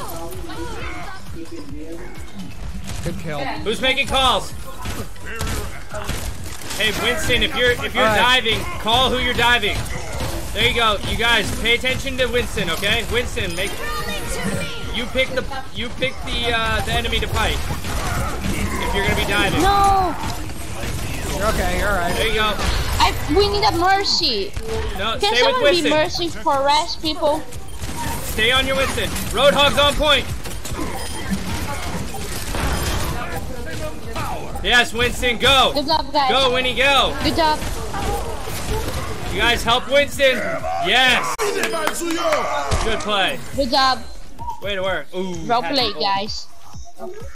Good kill. Who's making calls? Hey Winston, if you're diving, call who you're diving. There you go. You guys, pay attention to Winston, okay? Winston, you pick the enemy to fight. If you're gonna be diving. No. You're okay. You're alright. There you go. We need a mercy. No, Can stay with someone Winston. be mercy for rest people? Stay on your Winston. Roadhog's on point. Yes, Winston, go. Good job, guys. Go, Winnie, go. Good job. You guys help Winston. Yes. Good play. Good job. Way to work. Ooh. Well played, guys.